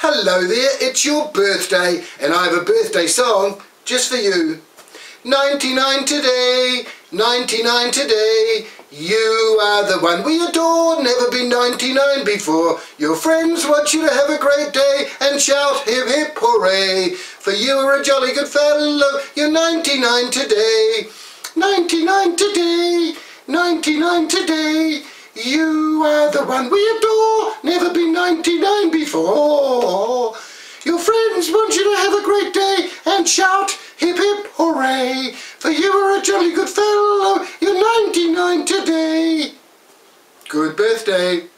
Hello there, it's your birthday and I have a birthday song just for you. 99 today, 99 today, you are the one we adore, never been 99 before. Your friends want you to have a great day and shout hip hip hooray. For you are a jolly good fellow, you're 99 today. 99 today, 99 today, you are the one we adore, never been 99 before. Your friends want you to have a great day and shout hip hip hooray. For you are a jolly good fellow, you're 99 today. Good birthday.